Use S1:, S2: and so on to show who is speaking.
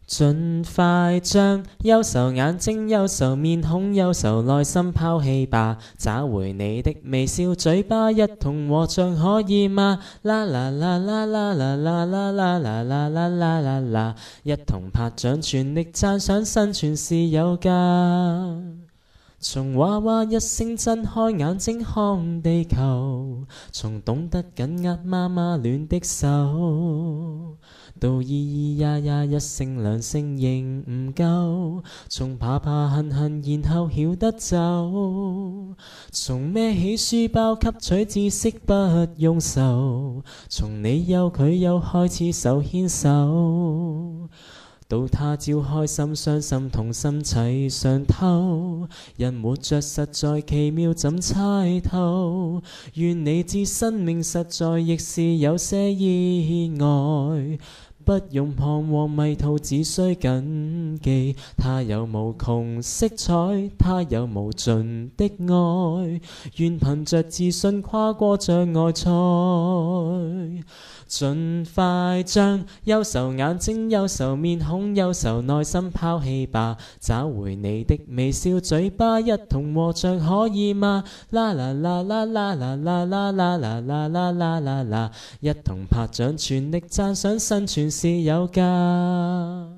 S1: 盡快將憂愁眼睛、憂愁面孔、憂愁內心拋棄吧，找回你的微笑嘴巴，一同和唱可以嗎？啦啦啦啦啦啦啦啦啦啦啦啦啦啦啦，一同拍掌全力讚賞生存是有價。從娃娃一聲睜開眼睛看地球，從懂得緊握媽媽暖的手，到咿咿呀呀一聲兩聲仍唔夠，從怕怕恨恨然後曉得走，從孭起書包吸取知識不用愁，從你有佢有開始手牽手，到他朝開心傷心痛心齊上透，人活着實在奇妙怎猜透，願你知生命實在亦是有些意外，不用彷徨迷途，只需謹記，它有無窮色彩，它有無盡的愛，願憑着自信跨過障礙賽，盡快將憂愁眼睛、憂愁面孔、憂愁內心拋棄吧，找回你的微笑嘴巴，一同和唱可以嗎？啦啦啦啦啦啦啦啦啦啦啦啦啦啦，一同拍掌全力讚賞生存是有價。